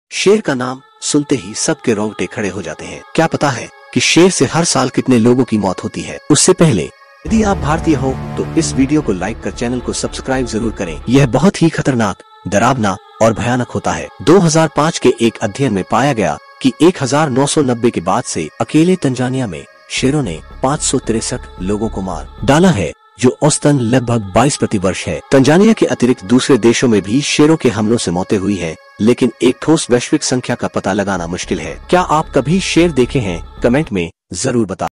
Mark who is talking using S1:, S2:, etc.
S1: शेर का नाम सुनते ही सबके रोंगटे खड़े हो जाते हैं। क्या पता है कि शेर से हर साल कितने लोगों की मौत होती है? उससे पहले यदि आप भारतीय हो तो इस वीडियो को लाइक कर चैनल को सब्सक्राइब जरूर करें। यह बहुत ही खतरनाक, डरावना और भयानक होता है। 2005 के एक अध्ययन में पाया गया कि 1990 के बाद से अकेले तंजानिया में शेरों ने 563 लोगों को मार डाला है, जो औसतन लगभग 22 प्रति वर्ष है। तंजानिया के अतिरिक्त दूसरे देशों में भी शेरों के हमलों से मौतें हुई है, लेकिन एक ठोस वैश्विक संख्या का पता लगाना मुश्किल है। क्या आप कभी शेर देखे हैं? कमेंट में जरूर बताएं।